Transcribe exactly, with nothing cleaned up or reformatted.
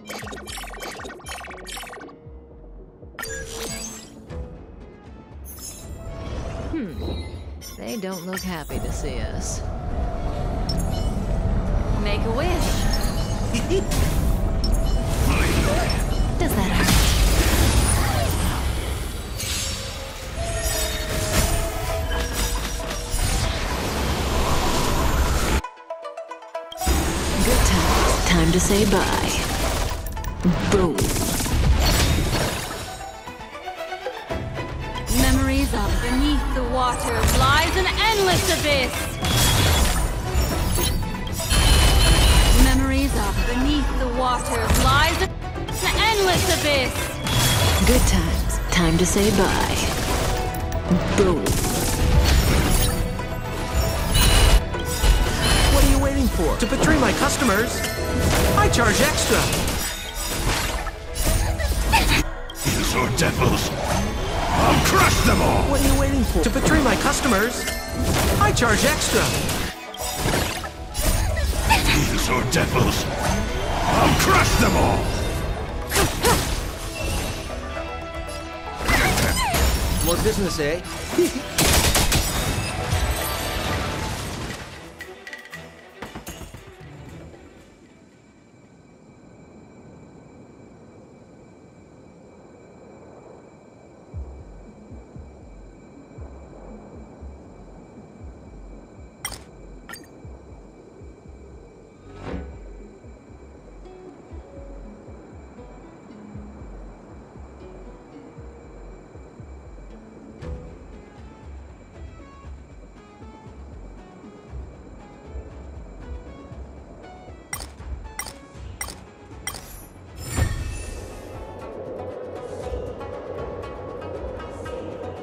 Hmm. They don't look happy to see us. Make a wish. Does that hurt? Good times. Time to say bye. Boom. Memories of beneath the water lies an endless abyss. Memories of beneath the water lies an endless abyss. Good times. Time to say bye. Boom. What are you waiting for? To betray my customers? I charge extra. These are devils. I'll crush them all! What are you waiting for? To betray my customers? I charge extra. These are devils. I'll crush them all! More business, eh?